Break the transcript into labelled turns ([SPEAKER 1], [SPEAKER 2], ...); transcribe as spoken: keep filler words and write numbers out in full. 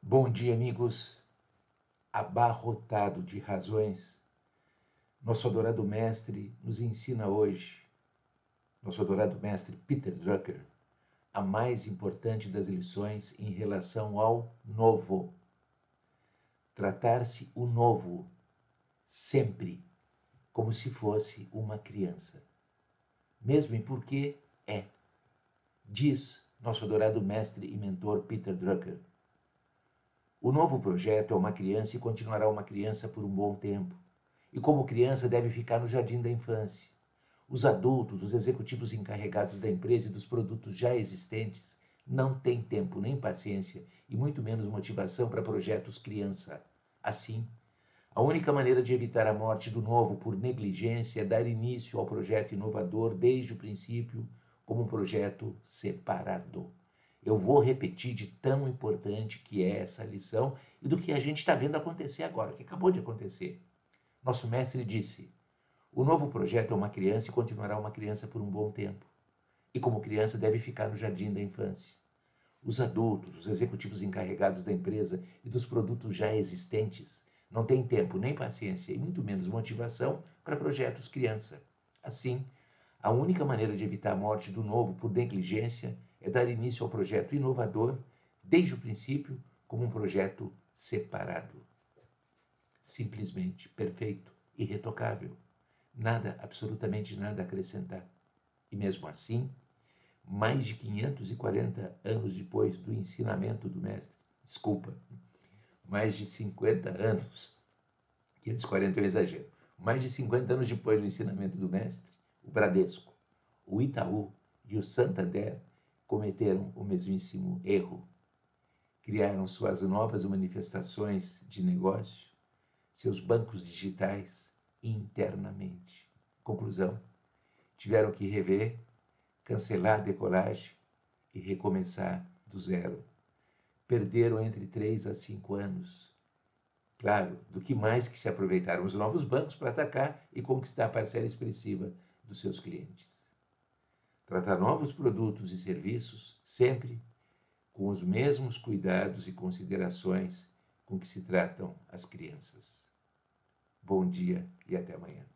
[SPEAKER 1] Bom dia, amigos. Abarrotado de razões, nosso adorado mestre nos ensina hoje, nosso adorado mestre Peter Drucker, a mais importante das lições em relação ao novo. Tratar-se o novo sempre como se fosse uma criança. Mesmo porque é. Diz nosso adorado mestre e mentor Peter Drucker. O novo projeto é uma criança e continuará uma criança por um bom tempo. E como criança deve ficar no jardim da infância. Os adultos, os executivos encarregados da empresa e dos produtos já existentes não têm tempo nem paciência e muito menos motivação para projetos criança. Assim, a única maneira de evitar a morte do novo por negligência é dar início ao projeto inovador desde o princípio como um projeto separado. Eu vou repetir de tão importante que é essa lição e do que a gente está vendo acontecer agora, que acabou de acontecer. Nosso mestre disse, o novo projeto é uma criança e continuará uma criança por um bom tempo. E como criança deve ficar no jardim da infância. Os adultos, os executivos encarregados da empresa e dos produtos já existentes não têm tempo nem paciência e muito menos motivação para projetos criança. Assim, a única maneira de evitar a morte do novo por negligência é dar início ao projeto inovador desde o princípio como um projeto separado. Simplesmente perfeito, irretocável. Nada, absolutamente nada a acrescentar. E mesmo assim, mais de quinhentos e quarenta anos depois do ensinamento do mestre, desculpa, mais de cinquenta anos, quinhentos e quarenta é um exagero, mais de cinquenta anos depois do ensinamento do mestre, o Bradesco, o Itaú e o Santander cometeram o mesmíssimo erro. Criaram suas novas manifestações de negócio, seus bancos digitais internamente. Conclusão, tiveram que rever, cancelar a decolagem e recomeçar do zero. Perderam entre três a cinco anos. Claro, do que mais que se aproveitaram os novos bancos para atacar e conquistar a parcela expressiva dos seus clientes. Tratar novos produtos e serviços sempre com os mesmos cuidados e considerações com que se tratam as crianças. Bom dia e até amanhã.